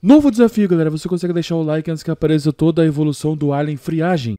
Novo desafio, galera. Você consegue deixar o like antes que apareça toda a evolução do Alien Friagem.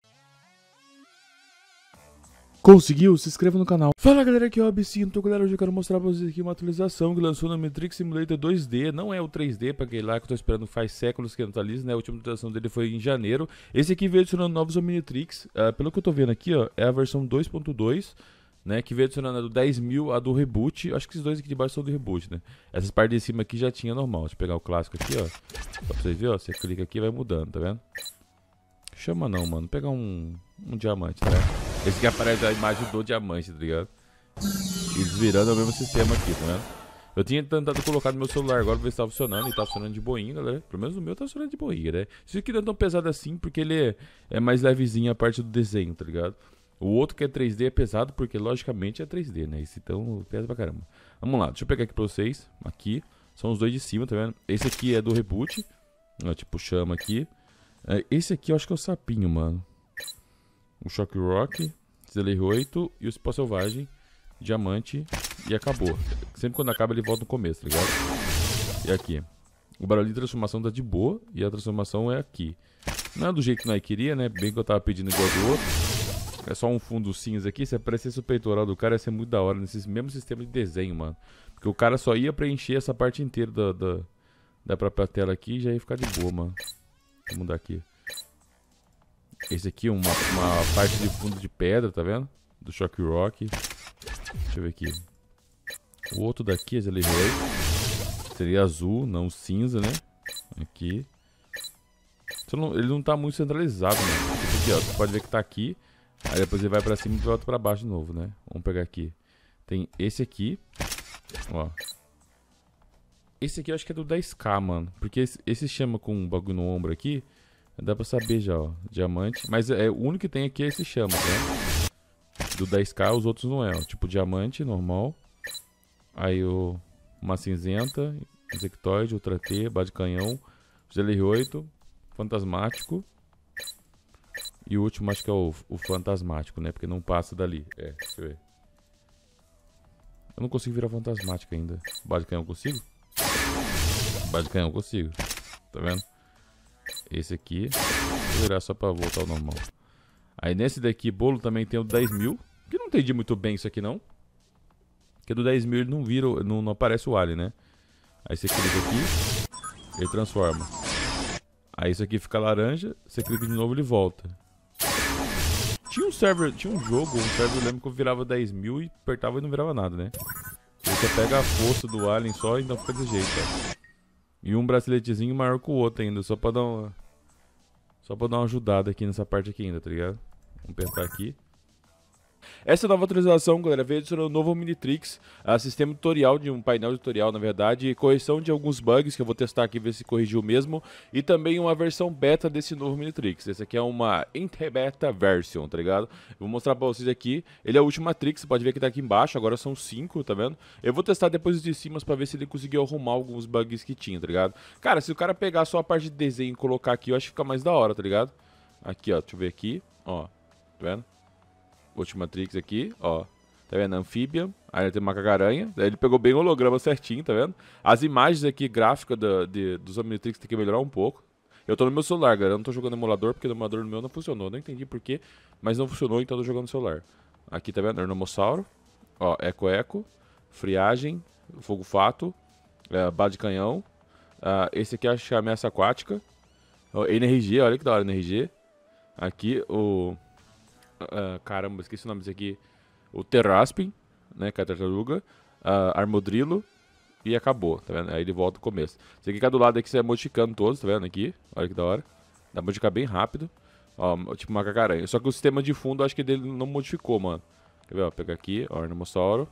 Conseguiu? Se inscreva no canal. Fala, galera, aqui é o Absinto. Galera, hoje eu quero mostrar pra vocês aqui uma atualização que lançou no Matrix Simulator 2D. Não é o 3D, pra aquele lá que eu tô esperando faz séculos que não atualiza, né? A última atualização dele foi em janeiro. Esse aqui veio adicionando novos Omnitrix. Pelo que eu tô vendo aqui, ó, é a versão 2.2, né? Que veio adicionando a do 10.000, a do reboot. Acho que esses dois aqui de baixo são do reboot, né? Essas partes de cima aqui já tinha normal. Deixa eu pegar o clássico aqui, ó. Só pra vocês verem, ó. Você clica aqui e vai mudando, tá vendo? Chama não, mano. Vou pegar um diamante, tá vendo? Esse aqui aparece a imagem do diamante, tá ligado? E desvirando é o mesmo sistema aqui, tá vendo? Eu tinha tentado colocar no meu celular agora pra ver se tá funcionando. E tá funcionando de boinha, galera. Pelo menos o meu tá funcionando de boinha, né? Esse aqui não é tão pesado assim porque ele é mais levezinho a parte do desenho, tá ligado? O outro que é 3D é pesado porque logicamente é 3D, né? Esse então pesa pra caramba. Vamos lá, deixa eu pegar aqui pra vocês. Aqui, são os dois de cima, tá vendo? Esse aqui é do reboot. Ó, tipo, chama aqui. Esse aqui eu acho que é o sapinho, mano. O Shock Rock, Zelay 8 e o Cipó Selvagem, Diamante e acabou. Sempre quando acaba ele volta no começo, tá ligado? E aqui. O barulho de transformação tá de boa e a transformação é aqui. Não é do jeito que nós queria, né? Bem que eu tava pedindo igual do outro. É só um fundo cinza aqui. Se aparecesse o peitoral do cara ia ser muito da hora nesse mesmo sistema de desenho, mano. Porque o cara só ia preencher essa parte inteira da própria tela aqui e já ia ficar de boa, mano. Vou mudar aqui. Esse aqui é uma parte de fundo de pedra, tá vendo? Do Shock Rock. Deixa eu ver aqui. O outro daqui é Zelay 8. Seria azul, não cinza, né? Aqui. Ele não tá muito centralizado, né? Esse aqui, ó, você pode ver que tá aqui. Aí depois ele vai pra cima e volta pra baixo de novo, né? Vamos pegar aqui. Tem esse aqui. Ó. Esse aqui eu acho que é do 10k, mano. Porque esse chama com um bagulho no ombro aqui. Dá pra saber já, ó. Diamante. Mas o único que tem aqui é esse chama, tá? Do 10k, os outros não é, ó. Tipo diamante, normal. Aí uma cinzenta. Insectoide, Ultra T, Bá de Canhão. Zelay 8. Fantasmático. E o último acho que é o fantasmático, né? Porque não passa dali. Deixa eu ver. Eu não consigo virar fantasmático ainda. Bá de Canhão eu consigo? Bá de Canhão eu consigo. Tá vendo? Esse aqui, vou virar só pra voltar ao normal. Aí nesse daqui, bolo, também tem o 10.000. Que não entendi muito bem isso aqui não. Porque do 10.000 ele não vira, não aparece o alien, né? Aí você clica aqui, ele transforma. Aí isso aqui fica laranja, você clica de novo e ele volta. Tinha um jogo, eu lembro que eu virava 10.000 e apertava e não virava nada, né? Você pega a força do alien só e então fica desse jeito, ó. E um braceletezinho maior que o outro ainda, só pra dar uma ajudada aqui nessa parte aqui ainda, tá ligado? Vamos apertar aqui. Essa nova atualização, galera, veio adicionando um novo Omnitrix, sistema tutorial, de um painel tutorial, na verdade, e correção de alguns bugs que eu vou testar aqui, ver se corrigiu mesmo, e também uma versão beta desse novo Omnitrix. Esse aqui é uma Beta Version, tá ligado? Eu vou mostrar pra vocês aqui. Ele é o Ultimatrix, você pode ver que tá aqui embaixo, agora são 5, tá vendo? Eu vou testar depois de cima pra ver se ele conseguiu arrumar alguns bugs que tinha, tá ligado? Cara, se o cara pegar só a parte de desenho e colocar aqui, eu acho que fica mais da hora, tá ligado? Aqui, ó, deixa eu ver aqui, ó, tá vendo? Ultimatrix aqui, ó. Tá vendo? Amphibian. Aí tem macaca-aranha. Daí ele pegou bem o holograma certinho, tá vendo? As imagens aqui, gráfica dos Omnitrix tem que melhorar um pouco. Eu tô no meu celular, galera. Eu não tô jogando no emulador, porque o emulador no meu não funcionou. Não entendi porquê, mas não funcionou, então eu tô jogando no celular. Aqui, tá vendo? Ernomossauro. Ó, Eco. Friagem. Fogo-fato. Bá de Canhão. Esse aqui acho que é a ameaça aquática. Ó, NRG, olha que da hora, NRG. Aqui, caramba, esqueci o nome desse aqui. O Terraspin, né? Que é a tartaruga. Armodrilo. E acabou, tá vendo? Aí ele volta no começo. Esse aqui que é do lado aqui, você vai modificando todos, tá vendo? Aqui, olha que da hora. Dá pra modificar bem rápido. Ó, tipo macaca-aranha. Só que o sistema de fundo, acho que dele não modificou, mano. Quer ver? Ó, pegar aqui, ó, Ernomossauro.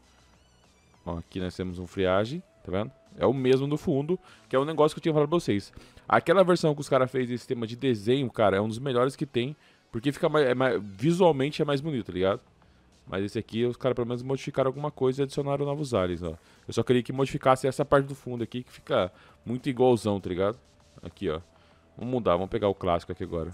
Ó, aqui nós temos um Friagem, tá vendo? É o mesmo do fundo, que é um negócio que eu tinha falado pra vocês. Aquela versão que os caras fez de sistema de desenho, cara, é um dos melhores que tem. Porque fica visualmente é mais bonito, tá ligado? Mas esse aqui, os caras pelo menos modificaram alguma coisa e adicionaram novos aliens, ó. Eu só queria que modificasse essa parte do fundo aqui, que fica muito igualzão, tá ligado? Aqui, ó. Vamos mudar, vamos pegar o clássico aqui agora.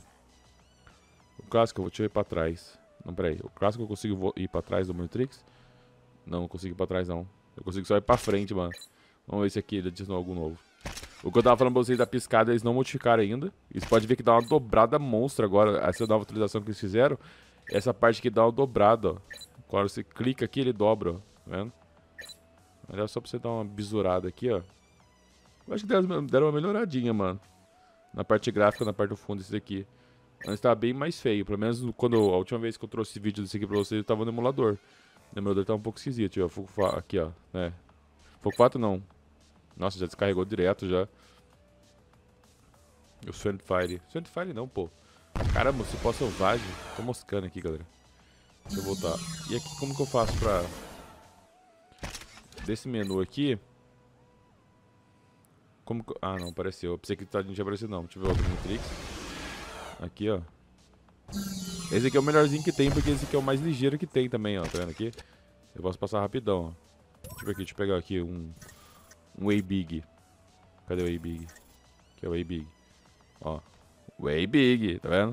O clássico, deixa eu ir pra trás. Não, peraí. O clássico eu consigo ir pra trás do Omnitrix? Não consigo ir pra trás, não. Eu consigo só ir pra frente, mano. Vamos ver se aqui ele adicionou algo novo. O que eu tava falando pra vocês da piscada, eles não modificaram ainda. Isso pode ver que dá uma dobrada monstra agora. Essa nova atualização que eles fizeram. Essa parte aqui dá uma dobrada, ó. Quando você clica aqui, ele dobra, ó. Tá vendo? Olha só pra você dar uma bisurada aqui, ó. Eu acho que deram uma melhoradinha, mano. Na parte gráfica, na parte do fundo, esse daqui. Antes tava bem mais feio. Pelo menos quando a última vez que eu trouxe vídeo desse aqui pra vocês, eu tava no emulador. O emulador tava um pouco esquisito, ó. Aqui, ó. Né? Fogo 4 não. Nossa, já descarregou direto já. O Sandfire. Sandfire não, pô. Caramba, se pode selvagem. Tô moscando aqui, galera. Deixa eu voltar. E aqui, como que eu faço pra... Desse menu aqui... Como que... Ah, não, apareceu. Eu pensei que não tinha aparecido, não. Deixa eu ver o outro Matrix. Aqui, ó. Esse aqui é o melhorzinho que tem, porque esse aqui é o mais ligeiro que tem também, ó. Tá vendo aqui? Eu posso passar rapidão, ó. Deixa eu ver aqui, deixa eu pegar aqui um Way-Big. Cadê o Way-Big? Aqui é o Way-Big. Ó. Way-Big, tá vendo?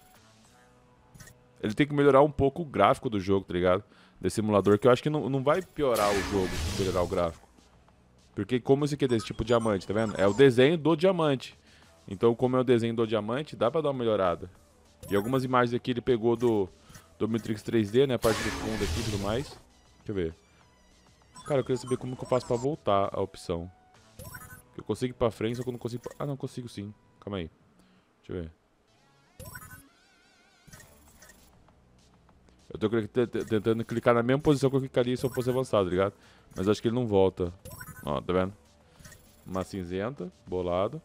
Ele tem que melhorar um pouco o gráfico do jogo, tá ligado? Desse emulador, que eu acho que não vai piorar o jogo se melhorar o gráfico. Porque como esse aqui é desse tipo diamante, tá vendo? É o desenho do diamante. Então, como é o desenho do diamante, dá pra dar uma melhorada. E algumas imagens aqui ele pegou do Matrix 3D, né? A parte do fundo aqui e tudo mais. Deixa eu ver. Cara, eu queria saber como que eu faço pra voltar a opção. Eu consigo ir pra frente, só que eu não consigo... Ah, não, consigo sim. Calma aí. Deixa eu ver. Eu tô tentando clicar na mesma posição que eu clicaria se eu fosse avançado, tá ligado? Mas acho que ele não volta. Ó, tá vendo? Uma cinzenta, bolado.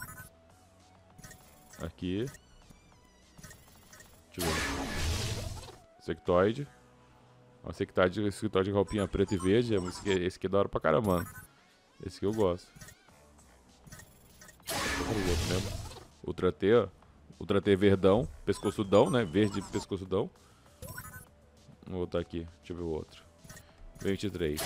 Aqui. Deixa eu ver. Sectoide. Ó, sectoide de roupinha preta e verde. Esse aqui é da hora pra caramba, mano. Esse aqui eu gosto. Vou pro outro mesmo. Ultra T, ó. Ultra T verdão. Pescoçudão, né? Verde pescoçudão. Vou botar aqui. Deixa eu ver o outro. 23.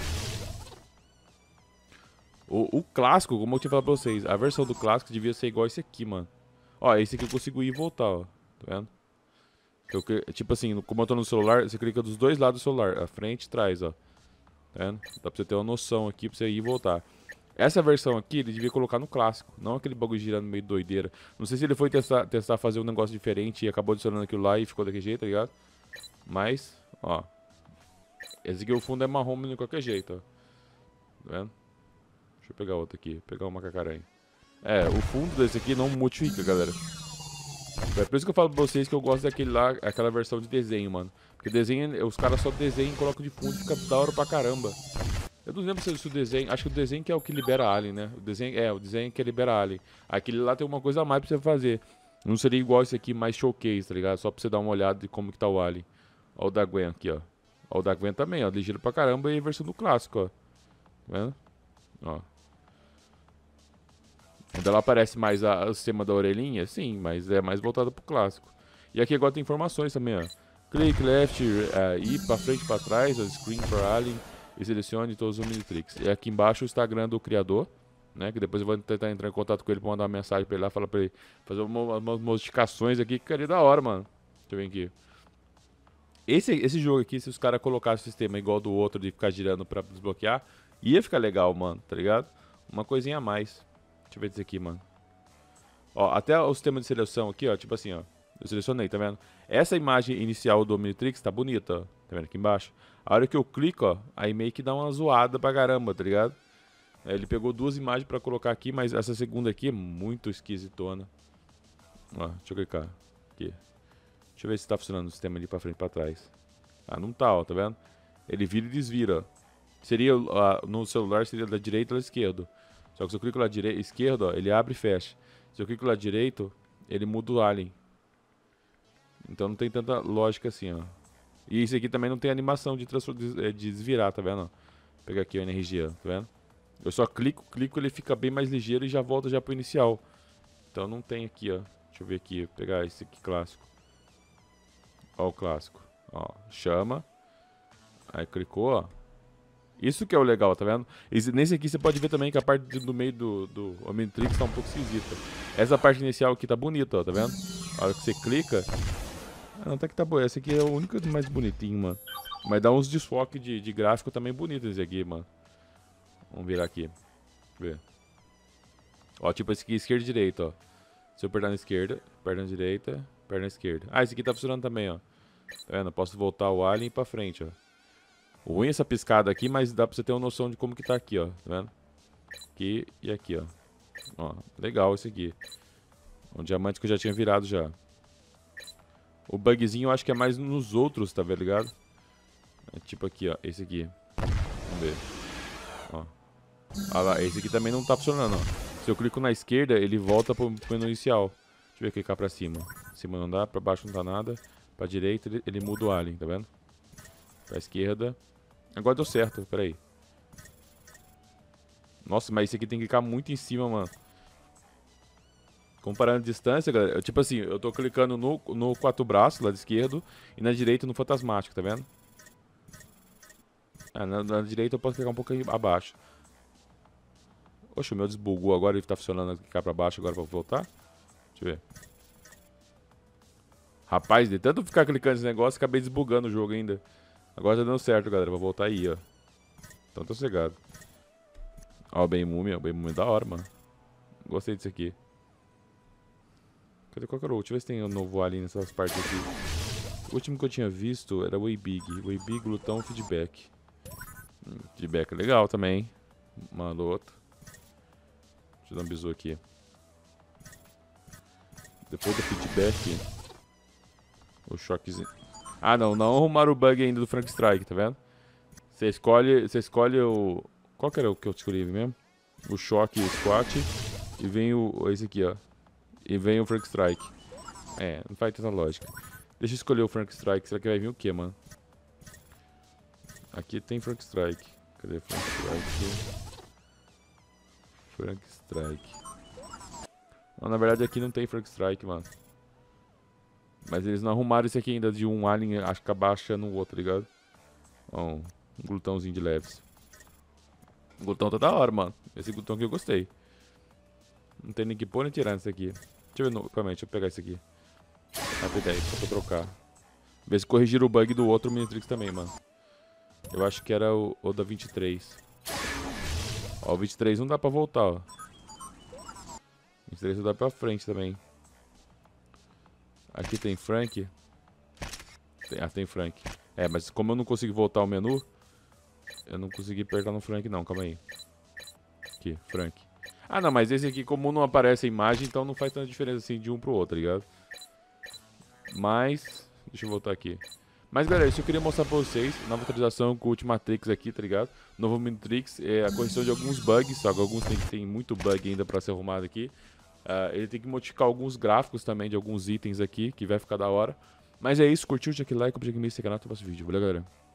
O clássico, como eu tinha falado pra vocês, a versão do clássico devia ser igual esse aqui, mano. Ó, esse aqui eu consigo ir e voltar, ó. Tá vendo? Tipo assim, como eu tô no celular, você clica dos dois lados do celular. A frente e trás, ó. Tá vendo? Dá pra você ter uma noção aqui pra você ir e voltar. Essa versão aqui, ele devia colocar no clássico. Não aquele bagulho girando meio doideira. Não sei se ele foi testar fazer um negócio diferente e acabou adicionando aquilo lá e ficou daquele jeito, tá ligado? Mas, ó. Esse aqui o fundo é marrom de qualquer jeito, ó. Tá vendo? Deixa eu pegar outro aqui. Pegar uma cacaranha. É, o fundo desse aqui não modifica, galera. É por isso que eu falo pra vocês que eu gosto daquele lá, aquela versão de desenho, mano. Porque desenho, os caras só desenham e colocam de fundo e fica da hora pra caramba. Eu não lembro se o desenho, acho que o desenho que é o que libera alien, né? O desenho que libera alien. Aquele lá tem uma coisa a mais pra você fazer. Não seria igual esse aqui, mais showcase, tá ligado? Só pra você dar uma olhada de como que tá o alien. Ó o da Gwen aqui, ó. Ó o da Gwen também, ó. Ligeiro pra caramba e a versão do clássico, ó. Tá vendo? Ó. Onde ela aparece mais o sistema da orelhinha, sim, mas é mais voltada pro clássico. E aqui agora tem informações também, ó. Click left, ir pra frente e pra trás, ó, screen for alien, e selecione todos os Omnitrix. E aqui embaixo o Instagram do criador, né, que depois eu vou tentar entrar em contato com ele pra mandar uma mensagem pra ele lá, falar pra ele fazer umas modificações aqui, que ficaria da hora, mano. Deixa eu ver aqui. Esse jogo aqui, se os caras colocassem o sistema igual do outro, de ficar girando pra desbloquear, ia ficar legal, mano, tá ligado? Uma coisinha a mais. Deixa eu ver isso aqui, mano. Ó, até o sistema de seleção aqui, ó, tipo assim, ó. Eu selecionei, tá vendo? Essa imagem inicial do Omnitrix tá bonita, ó. Tá vendo aqui embaixo? A hora que eu clico, ó, aí meio que dá uma zoada pra caramba, tá ligado? Ele pegou duas imagens pra colocar aqui, mas essa segunda aqui é muito esquisitona. Ó, deixa eu clicar. Aqui. Deixa eu ver se tá funcionando o sistema ali pra frente e pra trás. Ah, não tá, ó, tá vendo? Ele vira e desvira, ó. Seria, no celular, seria da direita ou da esquerda. Só que se eu clico lá esquerdo, ó, ele abre e fecha. Se eu clico lá direito, ele muda o alien. Então não tem tanta lógica assim, ó. E esse aqui também não tem animação de desvirar, tá vendo? Vou pegar aqui a energia, tá vendo? Eu só clico, ele fica bem mais ligeiro e já volta já pro inicial. Então não tem aqui, ó. Deixa eu ver aqui, vou pegar esse aqui clássico. Ó o clássico. Ó, chama. Aí clicou, ó. Isso que é o legal, tá vendo? Nesse aqui você pode ver também que a parte do meio do Omnitrix tá um pouco esquisita. Essa parte inicial aqui tá bonita, ó, tá vendo? A hora que você clica... Ah, não, tá que tá boa. Essa aqui é o único mais bonitinho, mano. Mas dá uns desfoques de gráfico também bonitos esse aqui, mano. Vamos virar aqui. Deixa eu ver. Ó, tipo esse aqui, esquerda e direita, ó. Se eu apertar na esquerda, perna direita, perna esquerda. Ah, esse aqui tá funcionando também, ó. Tá vendo? Eu posso voltar o alien e ir pra frente, ó. O ruim é essa piscada aqui, mas dá pra você ter uma noção de como que tá aqui, ó. Tá vendo? Aqui e aqui, ó. Ó, legal esse aqui. Um diamante que eu já tinha virado já. O bugzinho eu acho que é mais nos outros, tá ligado? É tipo aqui, ó. Esse aqui. Vamos ver. Ó. Ah lá, esse aqui também não tá funcionando, ó. Se eu clico na esquerda, ele volta pro menu inicial. Deixa eu ver, clicar pra cima. Cima não dá, pra baixo não tá nada. Pra direita ele muda o alien, tá vendo? Pra esquerda. Agora deu certo, peraí. Nossa, mas esse aqui tem que clicar muito em cima, mano. Comparando a distância, galera, tipo assim, eu tô clicando no quatro braços, lado esquerdo, e na direita no fantasmático, tá vendo? Ah, na direita eu posso clicar um pouco abaixo. Oxe, o meu desbugou agora, ele tá funcionando clicar pra baixo agora pra voltar. Deixa eu ver. Rapaz, de tanto ficar clicando nesse negócio, acabei desbugando o jogo ainda. Agora tá dando certo, galera, vou voltar aí, ó. Então tô cegado. Ó, o Bem-Múmia é da hora, mano. Gostei disso aqui. Cadê qual que era o outro? Deixa eu ver se tem um novo alien nessas partes aqui. O último que eu tinha visto era o Way-Big. Way-Big, glutão, feedback. Feedback é legal também. Maroto. Deixa eu dar um bisu aqui. Depois do feedback. O choquezinho. Ah, não arrumaram o bug ainda do Frank Strike, tá vendo? Você escolhe o... Qual que era o que eu escolhi mesmo? O choque squat. E vem esse aqui, ó. E vem o Frank Strike. É, não faz tanta lógica. Deixa eu escolher o Frank Strike. Será que vai vir o que, mano? Aqui tem Frank Strike. Cadê Frank Strike? Frank Strike. Não, na verdade aqui não tem Frank Strike, mano. Mas eles não arrumaram esse aqui ainda de um alien acabar achando o outro, tá ligado? Ó, um glutãozinho de leves. O glutão tá da hora, mano. Esse glutão aqui eu gostei. Não tem nem que pôr nem tirar nesse aqui. Deixa eu ver novamente, deixa eu pegar esse aqui. Rapidez, só pra trocar. Ver se corrigiram o bug do outro Minitrix também, mano. Eu acho que era o da 23. Ó, o 23 não dá pra voltar, ó. 23 não dá pra frente também. Aqui tem Frank. Tem Frank. É, mas como eu não consigo voltar ao menu, eu não consegui apertar no Frank não, calma aí. Aqui, Frank. Ah não, mas esse aqui como não aparece a imagem, então não faz tanta diferença assim de um pro outro, tá ligado? Mas, deixa eu voltar aqui. Mas galera, isso eu queria mostrar pra vocês. Nova atualização com o Ultimatrix aqui, tá ligado? Novo Minitrix, a correção de alguns bugs, só que alguns tem muito bug ainda pra ser arrumado aqui. Ele tem que modificar alguns gráficos também de alguns itens aqui, que vai ficar da hora. Mas é isso, curtiu, deixa aquele like, compartilha aqui no canal, até o próximo vídeo. Valeu, galera.